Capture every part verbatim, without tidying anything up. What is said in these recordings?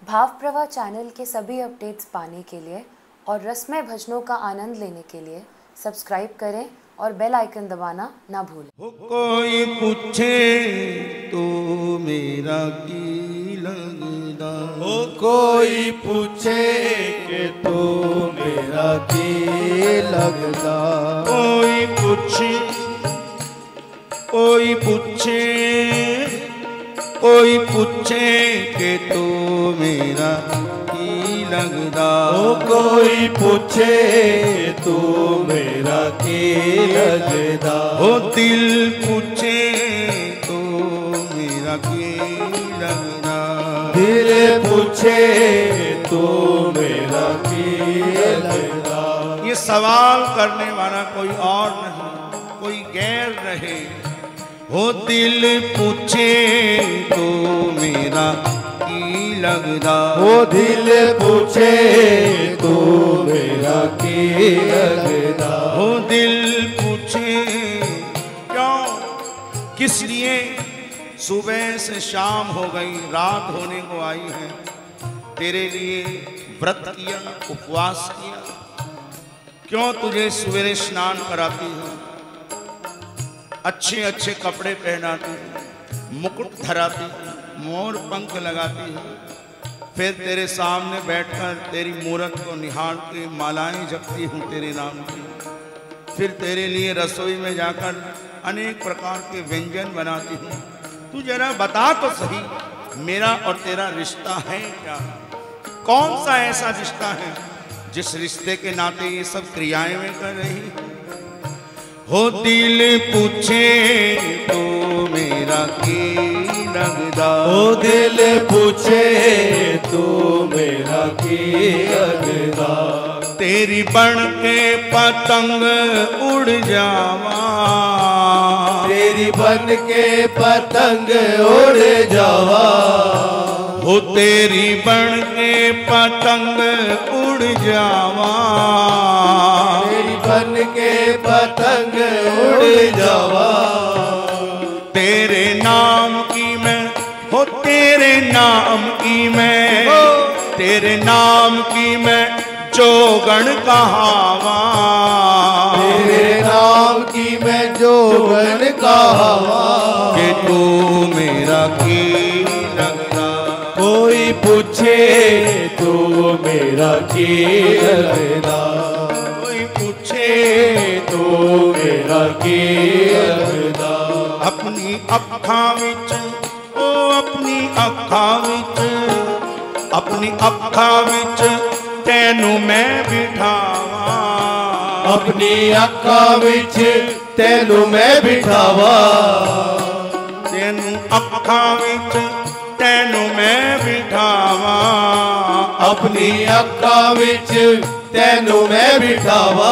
भाव प्रवाह चैनल के सभी अपडेट्स पाने के लिए और रसमय भजनों का आनंद लेने के लिए सब्सक्राइब करें और बेल आइकन दबाना ना भूलें। हो कोई पूछे तो मेरा की लगदा, हो कोई पूछे कि तो मेरा की लगदा, कोई पूछे कोई पूछे कोई पूछे कि तो मेरा की लगदा, हो कोई पूछे तो मेरा की लगदा, हो दिल पूछे तो मेरा की लगदा, दिल पूछे तो मेरा की लगदा। ये सवाल करने वाला कोई और नहीं, कोई गैर रहे। हो दिल पूछे तो मेरा की लगदा, हो दिल पूछे तो मेरा की लगदा, हो दिल पूछे क्यों किस लिए सुबह से शाम हो गई, रात होने को आई है, तेरे लिए व्रत किया, उपवास किया, क्यों तुझे सवेरे स्नान कराती हूँ, अच्छे अच्छे कपड़े पहनाती हूँ, मुकुट धराती हूँ, मोर पंख लगाती हूँ, फिर तेरे सामने बैठकर तेरी मूरत को निहार के मालाएं जपती हूँ तेरे नाम की, फिर तेरे लिए रसोई में जाकर अनेक प्रकार के व्यंजन बनाती हूँ। तू जरा बता तो सही मेरा और तेरा रिश्ता है क्या? कौन सा ऐसा रिश्ता है जिस रिश्ते के नाते ये सब क्रियाएं में कर रही है? हो दिल पूछे तो मेरा की लगदा, हो दिल पूछे तो मेरा की लगदा, तेरी बन के पतंग उड़ जावा, तेरी बन के पतंग उड़ जावा, हो तेरी बन के पतंग उड़ जावा, तेरी बन के पतंग उड़ जावा, तेरे नाम की मैं, हो तेरे नाम की मैं, तेरे नाम की मैं जोगण कहावा, तेरे नाम की मैं जोगण कहावा, कि तू मेरा की लगदा, कोई पूछे तो मेरा की लगदा, कोई पूछे तो मेरा की लगदा, अपनी अखां विच, ओ अपनी अखां विच, अपनी अखां विच तैनू मैं बिठावा, अपनी अखां विच तैनू मैं बिठावा, तैनू अखां विच तैनू मैं बिठावा, अपनी अखां विच तैनू मैं बिठावा,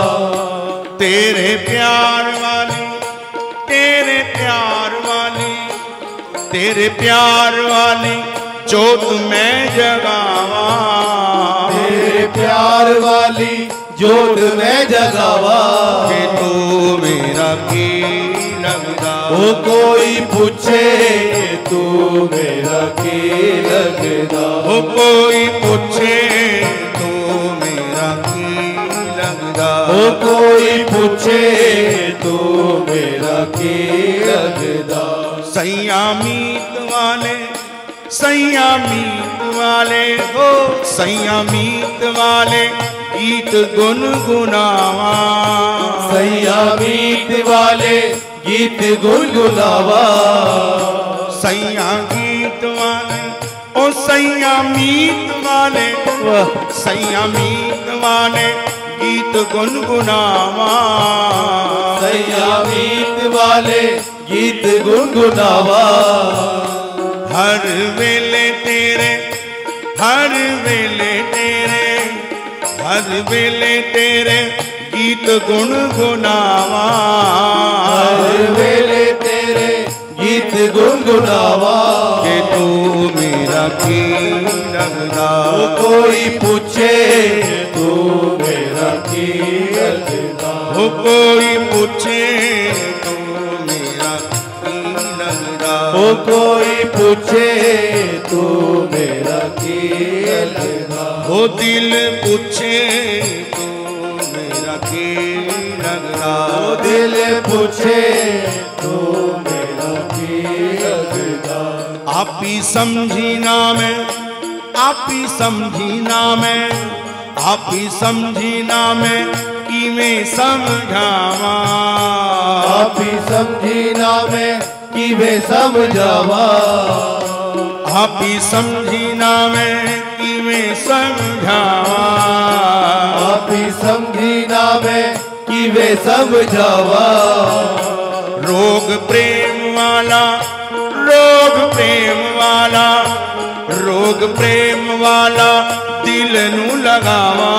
तेरे प्यार वाली, तेरे प्यार वाली, तेरे प्यार वाली जोत मैं जगावा, तेरे प्यार वाली जोत मैं जगावा, कि तू मेरा की लगदा, ओ कोई पूछे तू मेरा की लगदा, हो कोई पूछे तो मेरा की लगदा, ओ कोई पूछे तो मेरा की लगदा, सैया मीत वाले, सैया मीत वाले, हो सैया मीत वाले गीत गुनगुनावा, सैया मीत वाले गीत गुनगुनावा, सैया गीत वाले, ओ सैया मीत वाले, सैया मीत वाले गीत गुनगुनावा, सैया मीत वाले गीत गुनगुनावा, हर वेले तेरे, हर वेले तेरे, हर वेले तेरे गीत गुनगुनावा, हर वेले तेरे गीत गुनगुनावा, कि तू मेरा की लगदा, कोई पूछे तू मेरा की लगदा, हो कोई पूछे तो मेरा की लगदा, हो कोई पूछे तू मेरा की लगदा। वो दिल पूछे तो मेरा की लगदा। वो दिल पूछे तो मेरा की लगदा। आप ही समझी ना मैं, आप ही समझी ना मैं, आप ही समझी ना मैं कि मैं समझावा। आप ही समझी ना मैं कि मैं समझावा। आप ही समझी ना मैं कि मैं समझावा। आप ही समझी ना मैं कि मैं समझावा। रोग प्रेम वाला, रोग प्रेम वाला, रोग प्रेम वाला दिल नू लगावा।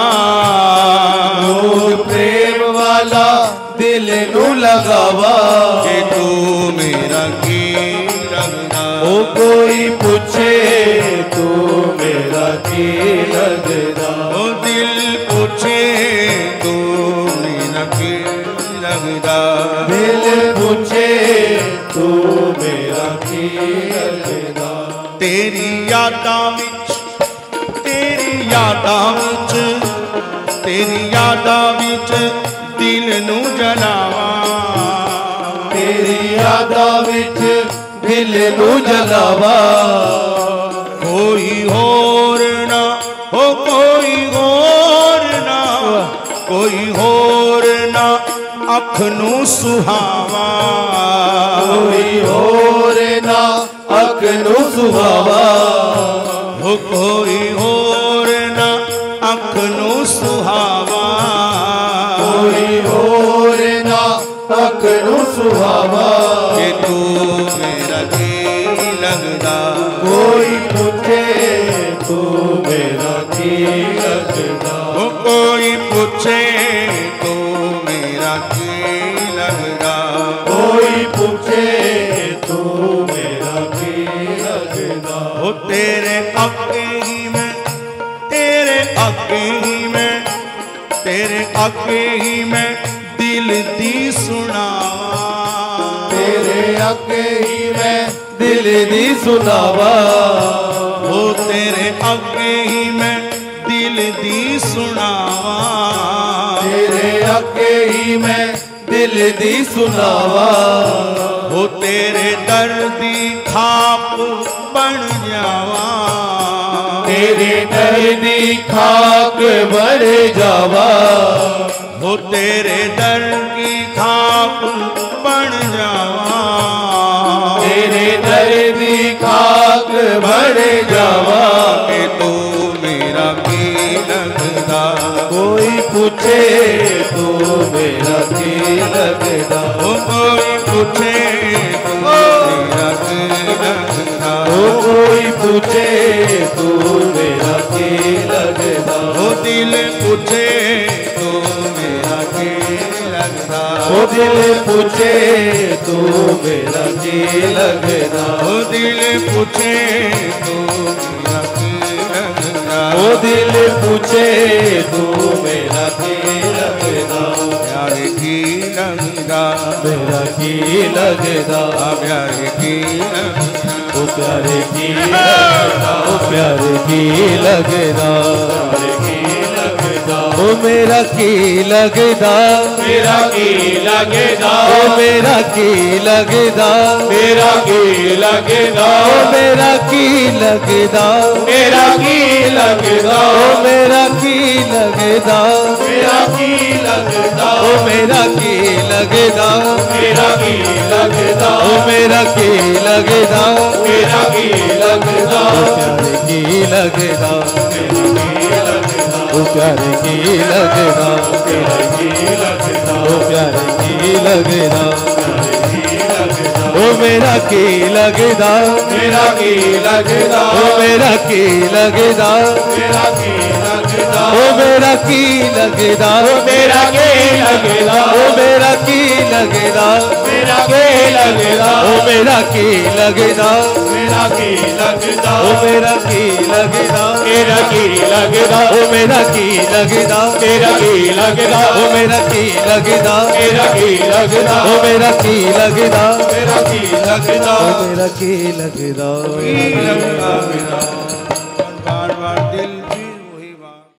रोग प्रेम वाला दिल नू लगावा। कि तू मेरा की लगदा। ओ कोई पूछे तू मेरा की लगदा। ओ दिल पूछे तू मेरा की लगदा। दिल पूछे तू मेरा की लगदा। तेरी यादां विच, तेरी यादां विच, तेरी यादां विच दिल नू जलावा। तेरी यादां विच दिल नू जलावा। कोई होर ना हो, कोई होर ना, कोई होर ना अख नू सुहावा। कोई होर ना अख नू सुहावा। हो कोई होर ना अख नू सुहावा। कोई होर ना अख नू सुहावा। कि तू मेरा की लगदा। कोई पूछे तू मेरा की लगदा। हो कोई पूछे तो मेरा की लगदा। कोई पूछे तू मेरा की लगदा। हो तेरे अगे ही मैं, तेरे अगे ही मैं, तेरे अगे ही मैं दिल दी सुनावा। तेरे अगे ही मैं दिल दी सुनावा। हो तेरे अगे ही मैं दिल दी सुनावा। तेरे अगे ही मैं दिल दी सुनावा। हो तेरे दर्दी खाप बन जावा। तेरे दर्दी खाक बन जावा। हो तेरे दर की खाप बन जावा। तेरे दर्दी खाक बन जावा। कि तू मेरा की लगदा। कोई पूछे तू मेरा की लगदा। हो कोई पूछे तू मेरा की लगदा। ओ कोई पूछे तू मेरा की लगदा। हो दिल पूछे तो मेरा की लगदा। ओ दिल पूछे तू मेरा की लगदा। हो दिल पूछे तो मेरा की लगदा। ओ दिल पूछे तू मेरा की लगदा। प्यार की लगदा। मेरा की लगदा। प्यार की लगदा। ओ प्यारे की लगदा। ओ प्यारे की लगदा। प्यारे की लगदा। ओ मेरा की लगदा। मेरा की लगदा। ओ मेरा की लगदा। मेरा की लगदा। ओ मेरा की लगदा। मेरा की लगदा। ओ मेरा की लगदा। मेरा की लगदा। ओ मेरा की लगदा। मेरा की लगदा। ओ मेरा की लगदा। मेरा की लगदा। ओ प्यारे की लगदा। ओ प्यारे की लगदा। ओ मेरा की लगदा। मेरा की लगदा। ओ मेरा की लगदा। मेरा की लगदा। ओ मेरा की लगदा। ओ मेरा की लगदा। ओ मेरा की लगदा। मेरा की लगदा। ओ मेरा की लगदा। मेरा की लगदा। ओ मेरा की लगदा। मेरा की लगदा। ओ मेरा की लगदा। मेरा की लगदा। ओ मेरा की लगदा। मेरा की लगदा। ओ मेरा की लगदा। मेरा की लगदा। ओ मेरा की लगदा।